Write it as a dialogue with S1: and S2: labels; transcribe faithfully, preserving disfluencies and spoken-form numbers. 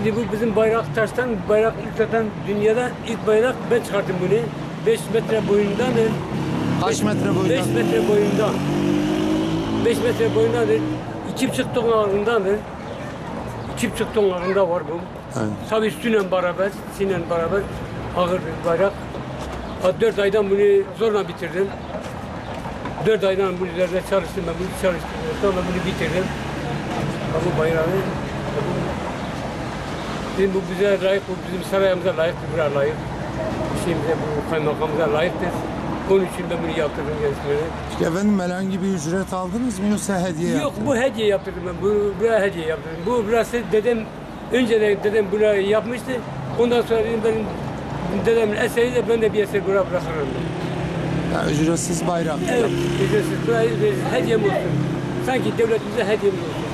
S1: Şimdi bu bizim bayrak taştan, bayrak ilk zaten dünyada ilk bayrak ben çıkarttım bunu. beş metre boyundadır.
S2: Kaç metre boyundan?
S1: beş metre boyundan. beş metre boyundadır. iki buçuk tonlarındadır. iki buçuk tonlarında var bu.
S2: Evet.
S1: Tabii üstüyle beraber, sizinle beraber ağır bir bayrak. Dört aydan bunu zorla bitirdim. Dört aydan bu üzerinde çalıştım, ben bunu çalıştım. Sonra bunu bitirdim. Bu bayrağı, bizim bu bize layık, bu bizim sarayımıza layık, bir layık. Şeyimize, bu kaymakamımıza layıktır. Onun için ben bunu yaptırdım gençlere.
S2: Peki efendim herhangi bir ücret aldınız mı yoksa hediye
S1: Yok,
S2: yaptınız?
S1: bu hediye yaptırdım ben. Bu buraya hediye yaptırdım. Bu burası dedem, önce de dedem buraya yapmıştı. Ondan sonra dedim benim dedemin eseri de ben de bir eser buraya bırakırım.
S2: Yani ücretsiz bayrak.
S1: Evet, ücretsiz. Buraya bir hediyem olsun. Sanki devletimize hediyemiz olsun.